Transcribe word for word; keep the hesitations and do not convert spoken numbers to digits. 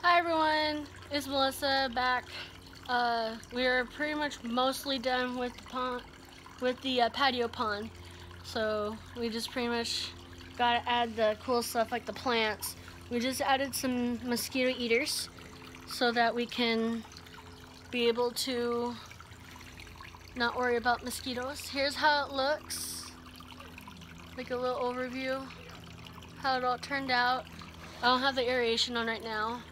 Hi everyone, it's Melissa back. Uh, we are pretty much mostly done with the pond, with the uh, patio pond. So we just pretty much gotta add the cool stuff like the plants. We just added some mosquito eaters so that we can be able to not worry about mosquitoes. Here's how it looks, like a little overview, how it all turned out. I don't have the aeration on right now.